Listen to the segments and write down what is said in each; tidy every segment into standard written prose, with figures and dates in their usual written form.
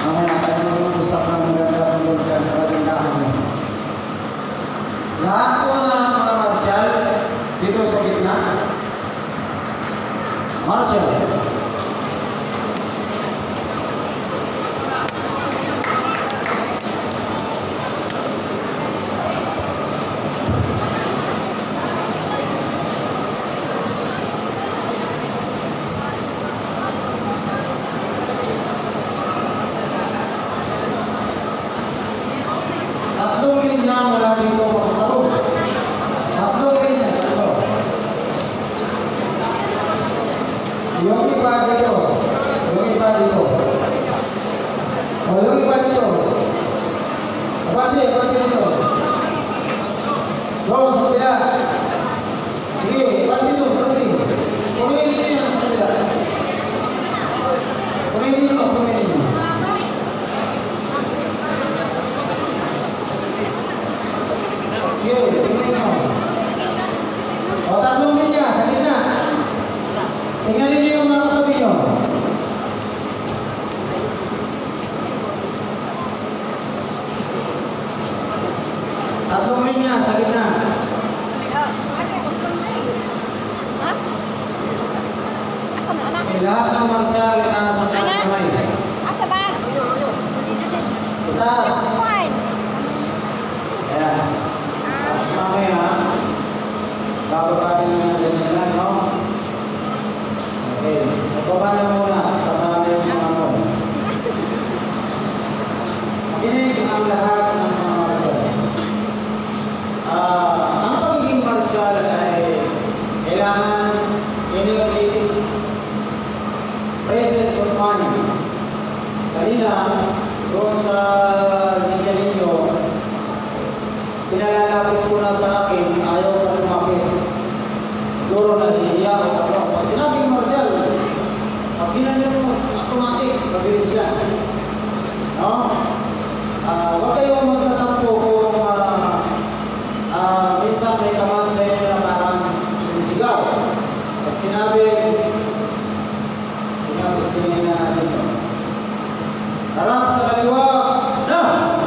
Mamaya tayo mag-uusap ng maganda tungkol dyan sa kagandahan mo. Lahat po na mga marsyal dito sa gitna. Marshal. Tatlong linya mula dito magkakaroon. Tatlong linya. Tatlo. Yung iba dito. Yung iba dito. O yung iba dito. Abante dito. Doon sa pila. Sige, abante dito. Kumain dito yan sa pila. Kumain dito. O, tatlong linya, sa gitna. Tingnan ninyo yung mga katabi nyo. Tatlong linya, sa gitna. Lahat ng marsyal, itaas ang kamay. Asa ba? Itaas. Ayan. Tapos mamaya, bababahin na ganyan lang, no? Okay. So, baba na muna. Tama na yung mga mo. Makinig ang lahat ng mga marsyal. Ang pagiging marsyal ay kailangan energetic presence of mind. Kanina, doon sa linya ninyo, pinalalapit ko na sa akin, ayaw ko lumapit. Siguro nahihiya o ano. Pag sinabing marsyal, pag ginanyan mo, automatic, mabilis yan. No? Huwag kayong magtatampo kung minsan may kaman sa inyo na parang sumisigaw. Pag sinabi tingin na natin. Harap sa kaliwa, na!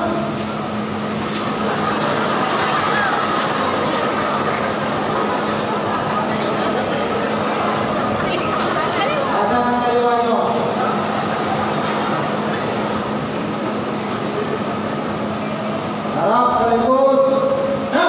Asan ang kaliwa nyo? Harap sa likod, na!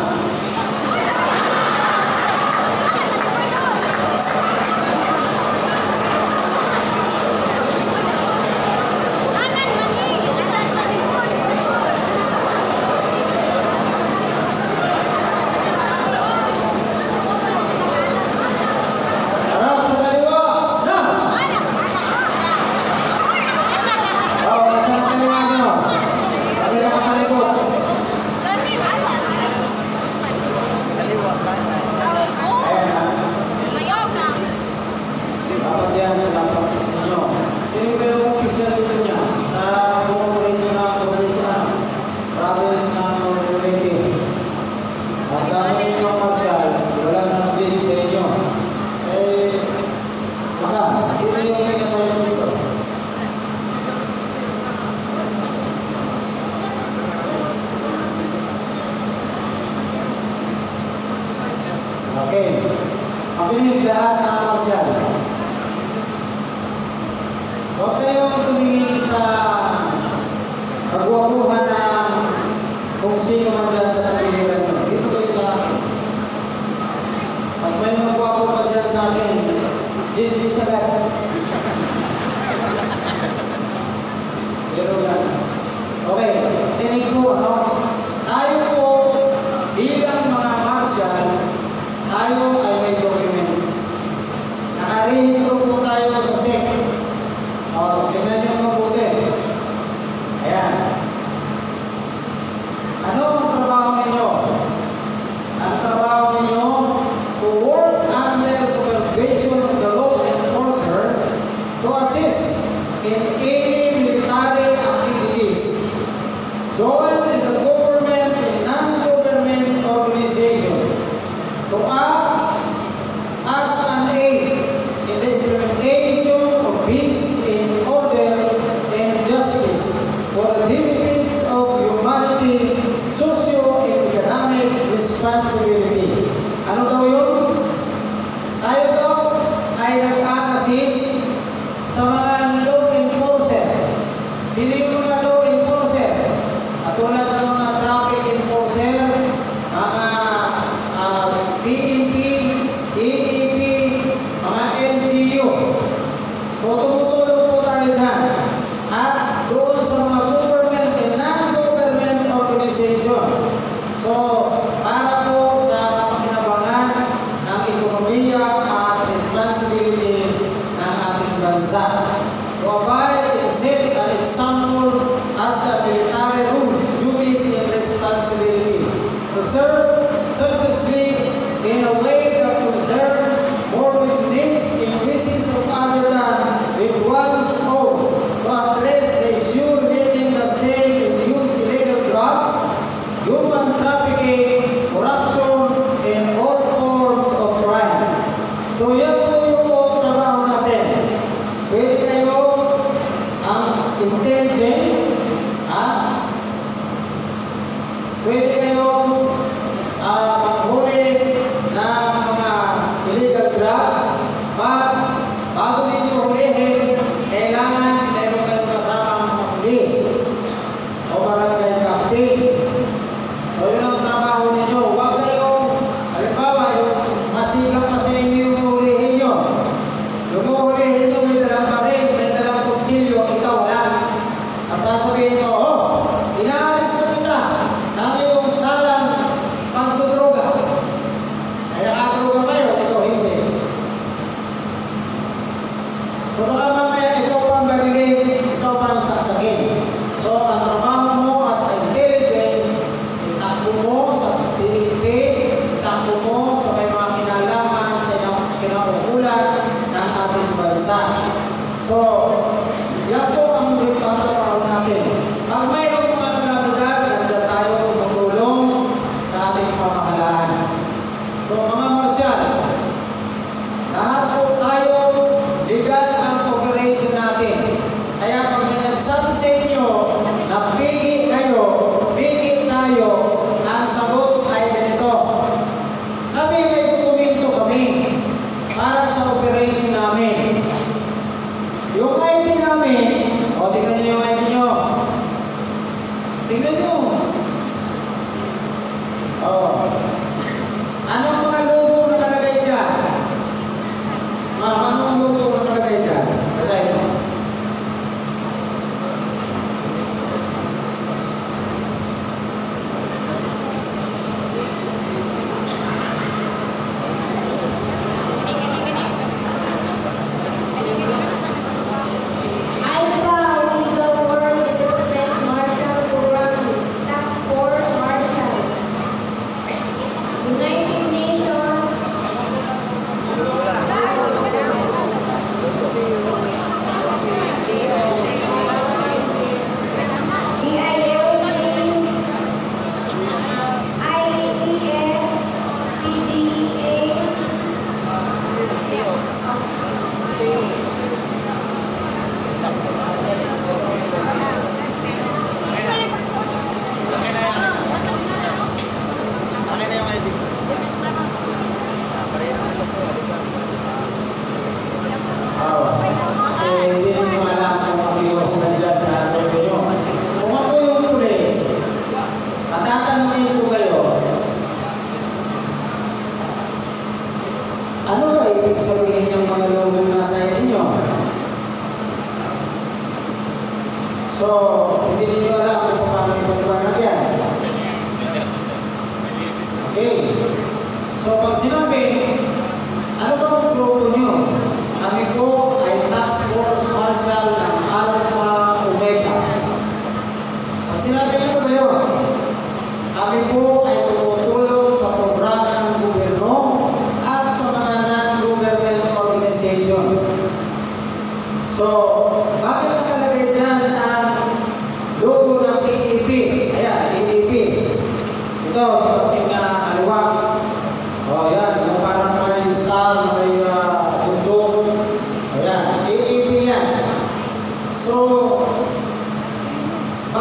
Sino kayo ang official dito niya? Sa buong rito na province ng Leyte. At kami yung marsyal, wala nang din sa inyo. Sino yung may kasama dito? Okay. Makinig lahat ng marsyal. Huwag kayong tumingin sa pagwapuhan ng kung sino man dyan sa tagiliran nyo. Dito kayo sa akin. Pag may magwapo ka dyan sa akin, dismiss agad. Pero yan. Okay, tinig ko, no? Tayo po, bilang mga marsyal, tayo ay may documents. Nakarehistro po tayo sa SEC. Tingnan nyo mabuti. Ayan. Ano ang trabaho ninyo? Ang trabaho ninyo to work under supervision of the law enforcer to assist in any military activities. Join in the government and non-government organization to act as an aid in the implementation of peace in order for the benefits of humanity, socio and economic responsibility. Ano daw yun? Tayo daw ay nag-a-assist sa mga law enforcer. Sino yung mga law enforcer? Katulad ng mga traffic enforcer, mga PNP, EEP, mga LGU. So tumutulong po tayo dyan. At doon sa mga government and non-government organization. So para po sa pakinabangan ng ekonomiya at responsibility ng ating bansa. To abide and set an example as the military rules, duties, and responsibility. To serve selflessly in a way that concern more with needs and wishes of other than with one's own. To address the issue relating the sale and use illegal drugs, human trafficking, corruption, and all forms of crime. So yan po yung trabaho natin. Pwede kayo ang intelligence, pwede kayong maghuli ng mga illegal drugs, but bago ninyo hulihin, kailangan meron kayong kasamang mga pulis o barangay captain. So yun ang trabaho ninyo. Huwag kayong, halimbawa, yung masigap pa sa inyo yung hulihin nyo. Yung hulihin nyo, may dalang baril, may dalang kutsilyo, ikaw wala. Sasabihin mo, inaalis na kita ng iyong salang pagdudroga. Kaya nakadroga kayo, ikaw hindi. So baka mamaya ikaw pang barilin, ikaw pang saksakin. So ang trabaho mo as intelligence, itakbo mo sa PNP, itakbo mo sa may mga kinalaman sa kinauulan ng ating bansa. So, yan po ang trabaho natin. Pag mayroong mga kalamidad, nandiyan tayo tumutulong sa ating pamahalaan. So mga marsyal, lahat po tayo legal ang operation natin. Kaya pag may nagsabi sa inyo na pigit kayo, pigit tayo, ang sagot ay ganito. Kami may dokumento kami para sa operation namin. Yung ID namin, tingnan nyo yung ID nyo. Tingnan nyo. Anong mga logo na nakalagay dyan? Anong logo na nakalagay dyan? Basahin mo. Sabihin yung mga logo nasa inyo. So, hindi niyo alam kung paano ipaliwanag yan. Okay. So, pag sinabi, ano bang grupo nyo? Kami po ay Task Force Marshal ng Alpha Omega. Pag sinabi ano ba yun? Kami po ay tumutulong sa programa ng gobyerno at sa mga non-government organization. So, bakit nakalagay dyan ang logo ng EEP? Ayan, EEP. Ito, sa ating kaliwa. Ayan, yung parang may star, may bundok. Ayan, EEP yan. So,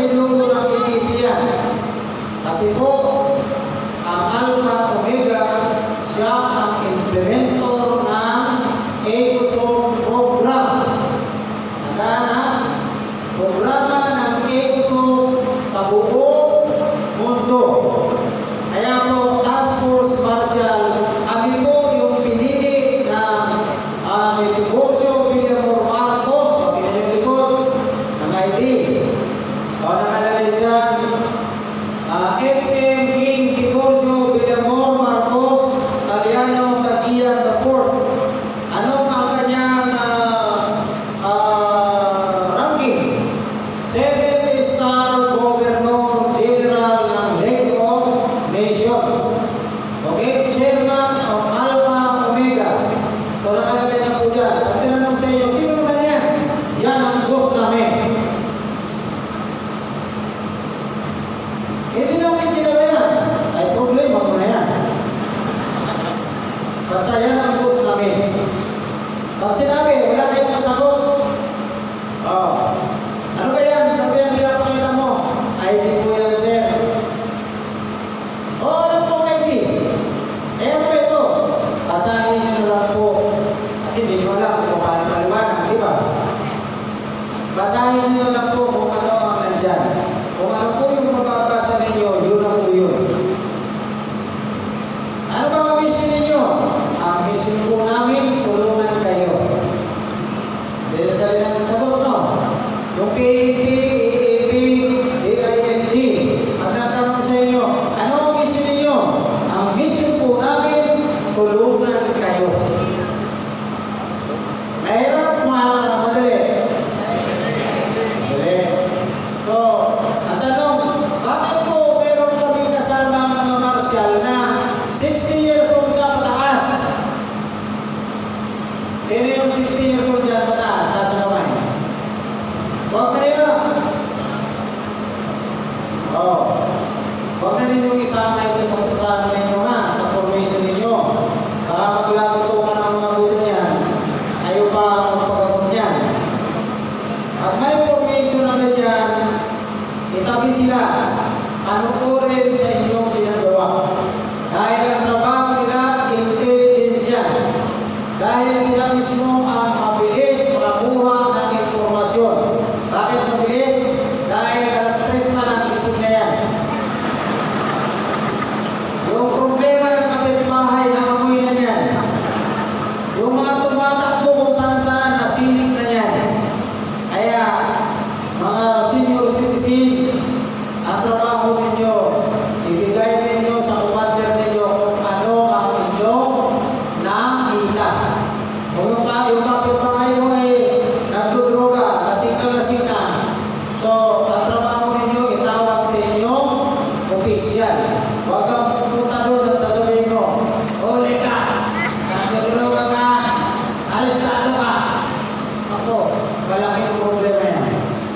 may logo ng AAP yan? Kasi po, ang Alpha Omega, siya ang implementor ng EcoSoc program. Nagana, programa ng EcoSoc sa buong mundo. Kaya po, Task Force Marshall, kami po yung pinili ng may Tiburcio Villamor Marcos, o pinili yung likod ng ID. O nakalagay dyan, HM King Tiburcio Villamor Marcos, Taliano, Tagian, Laport. Anong ang kanyang ranking? 7-star Governor General ng League of Nations. Okay? Chairman of Alpha Omega. So nakalagay na po dyan. At tinanong sa inyo, sino naman yan? Yan ang boss namin. Hindi namin kilala yan. Ay problema mo na yan. Basta yan ang boss namin. Pag sinabi, wala kayong masagot. Ano ba yan? Ano ba yan pinapakita mo? ID po yan, sir. Alam po ID. Ano ba ito? Basahin nyo na lang po. Kasi hindi nyo alam kung paano maliwanag, di ba? Basahin nyo na lang po kung ano ang nandyan. Kung ano po yung mababasa ninyo, yun na po yun. Ano ba ang mission ninyo? Ang mission po namin, tulungan kayo. Dali ng sagot, no? Yung PAP, AAP, AING. Ang natanong sa inyo, ano ang mission ninyo? Ang mission po namin, tulungan kayo. Mahirap, madali. Madali. So, ang tanong, bakit po meron kaming kasama mga martial na 60 years old ka pataas? Sino yung 60 years old yan pataas? Nasa kamay. Huwag kayo. Huwag na ninyong isama ito sa ninyo ha, sa formation ninyo. Baka maglagoto ka ng mga buto niyan, ayaw pa magpagamot niyan. Pag may formation na ganyan, itabi sila, panuorin sa inyong ginagawa. Dahil ang trabaho nila, intelligence yan. Dahil sila mismo ang mabilis makakuha ng informasyon. Bakit mabilis? Dahil alas 3 na lang isip na yan. Yung problema ng kapitbahay, nakamoy na yan. Yung mga tumatakbo kung saan-saan, nasinig na yan. Kaya, mga senior citizen, ang trabaho ninyo, ibigay ninyo sa commander ninyo kung ano ang inyong nakita. Kung yung kapitbahay mo ay nagdudroga, lasing na. So, ang trabaho ninyo, itawag sa inyong opisyal. Huwag kang pupunta doon at sasabihin mo, huli ka, nagdudroga ka, arestado ka. Ako, malaking problema yan.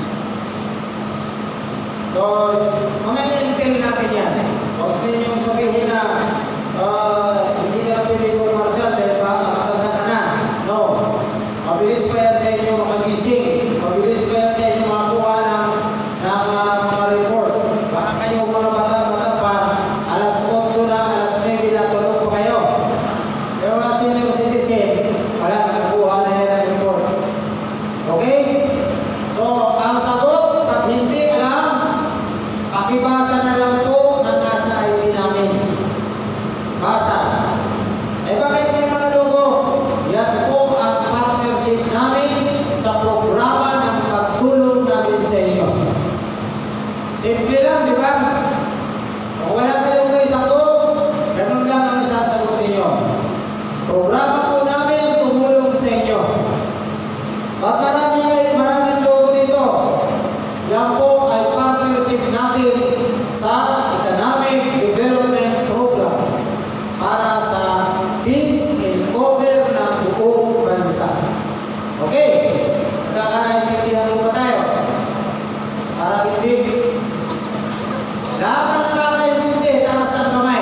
So, mga intel natin yan. Huwag ninyong sabihin na hindi ka na pili kong martial dahil makatanda ka na. No. Mabilis pa yan sa inyo makagising. Mabilis pa yan sa inyo makakuha ng mga report. Baka kayo mga bata-bata pa, alas 8 na, alas 9 na, tulog pa kayo. Pero mga senior citizen, wala, nakakuha na yan ang report. Okay? So, ang sagot, pag hindi alam, pakibasa na lang po ng nasa ID namin. Basa. Bakit may mga logo? Yan po ang partnership namin sa programa ng pagtulong namin sa inyo. Simple lang, di ba? Kung wala kayong may sagot, ganun lang ang isasagot ninyo. Programa po namin tumulong sa inyo. At maraming logo dito. Yan po ay partnership natin sa Economic Development Program para sa peace and order ng buong bansa. Okay? Nagkakaintindihan mo ba tayo? Para hindi. Lahat ang nakakaintindi, taas ang kamay.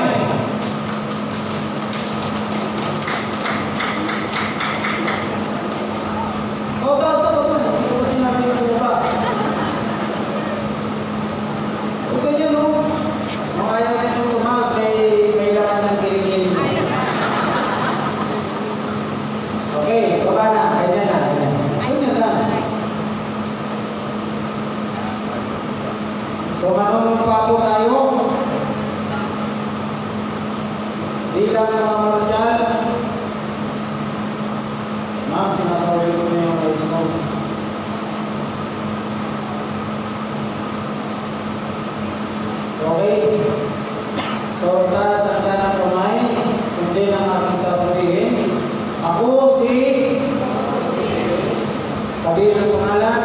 O, taas ang kamay. Hindi ko ba sinabi yung buka? So manunumpa po tayo bilang mga marsyal. Ma'am, sinasabi ko na yung rate mo. Okay? So itaas ang kanang kamay. Sundin ang aking sasabihin. Ako si sabihin ang pangalan.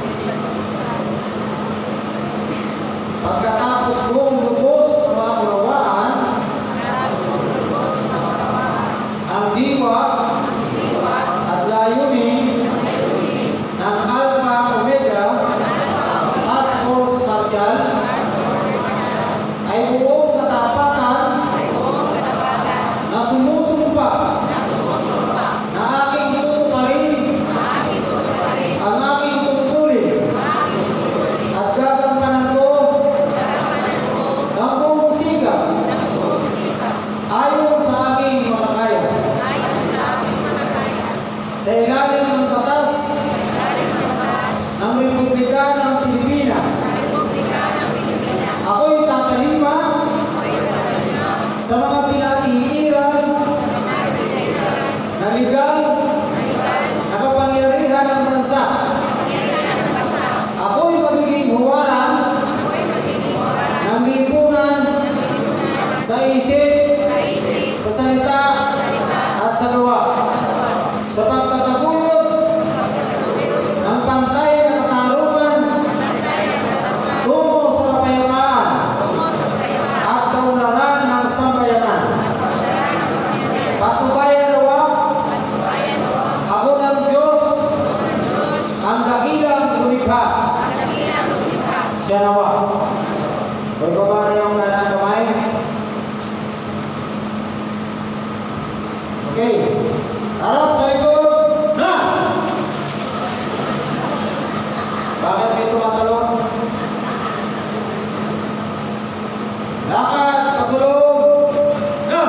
Pagkatapos kong lubos na maunawaan ang diwa at layunin ng Alpha Omega Task Force Martial ay buong katapatan na sumusumpa na aking tutuparin ang aking tungkulin at gagampanan ko ng buong sikap ayon sa aking makakaya sa ilalim ng batas ng Republika ng Pilipinas. Ako'y tatalima sa mga pinag-iiran na legal na kapangyarihan ng bansa. Ako'y magiging huwaran ng lipunan sa isip, sa salita at sa gawa, sa pagtataguyod ng pantay na katarungan tungo sa kapayapaan at kaunlaran ng sambayanan. Patubayan nawa ako ng Diyos ang dakilang lumikha. Siya nawa. Pagbaba na yung kanang kamay. Okay. Harap sa likod na! Bakit may tumatalon? Lakad, pasulong na!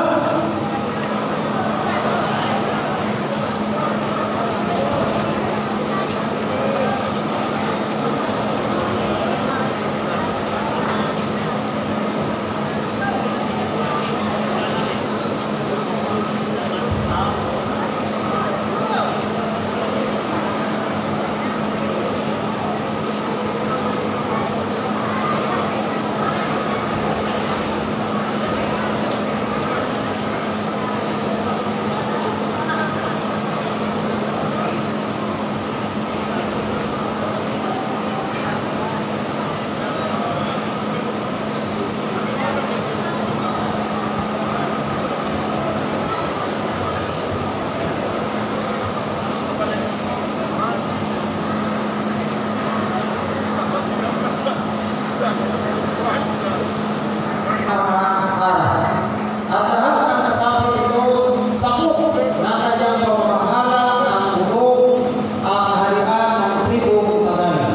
At lahat ng kasama nito sakop na kanyang pamamahala ang buong kaharian ng tribong Tagalog.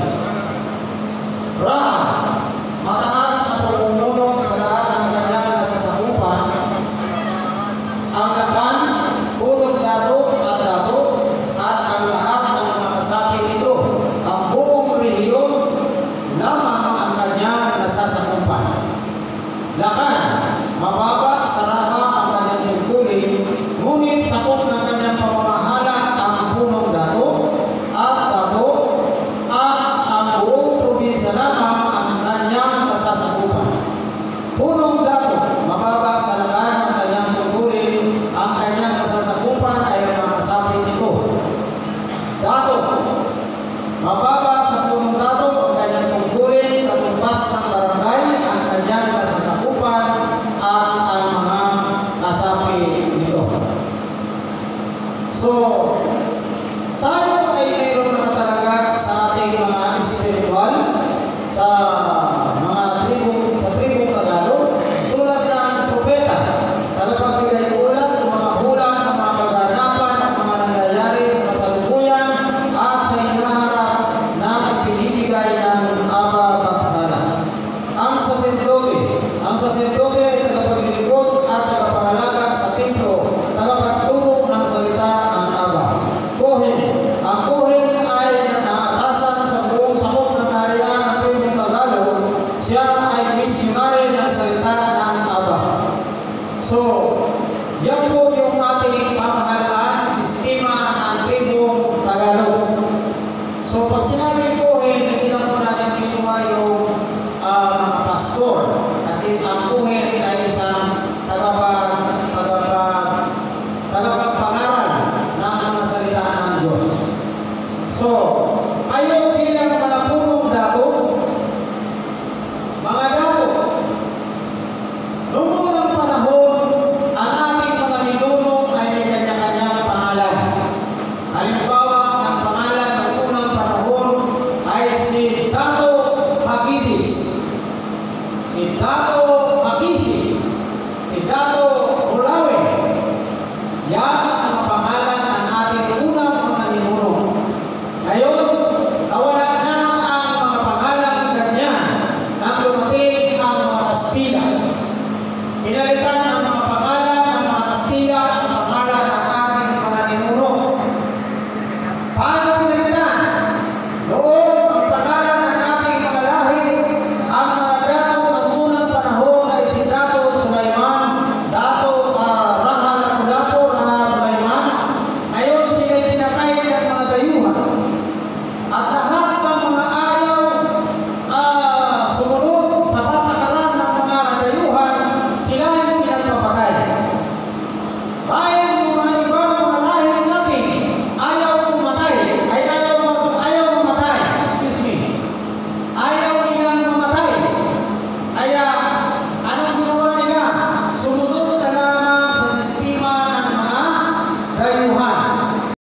Raha, mataas na pagmumulong sa lahat ng kanyang nasasakupan, ang lakan, ulog dato at ang lahat ng mga kasapi nito, ang buong rehiyon, lamang ang kanyang nasasakupan. Lakan, mababa sa raha ang kanyang tungkulin, ngunit sakop ng kanyang pamamahala ang punong dato at ang buong probinsya lamang ang kanyang nasasakupan. Punong dato, mababa sa lakan ang kanyang tungkulin, ang kanyang nasasakupan ay ang mga kasapi nito. Dato, mababa sa punong dato ang kanyang tungkulin, pagtumpas ng barangay ang kanyang nasasakupan at ang mga kasapi nito. So, tayo ay mayroon na talaga sa ating mga spiritual, sa mga tribong Tagalog, tulad ng propeta, tagapagbigay ulat ng mga hula ng mga kaganapan at mga nangyayari sa kasalukuyan at sa hinaharap na ipinibigay ng Aba Pagkakala. Ang saserdote ay tagapaglingkod at tagapangalaga sa templo, tagapagturo ng salita ng Aba. Ang Kohen ay naatasan sa buong sakop ng kaharian ng tribong Tagalog. Siya So, yan po yung ating pamahalaan, sistema ng tribong Tagalog. So, pag sinabi po, hindi lang po natin kinuha yung mga pastor. Kasi ang puhin ay isang tagapagpangaral ng mga salita ng Diyos. So, kayo bilang mga punong dato, mga dato, noong unang panahon, ang ating mga ninuno ay may kanya-kanyang pangalan. Halimbawa, ang pangalan ng unang panahon ay si Dato Hagidis. Si Dato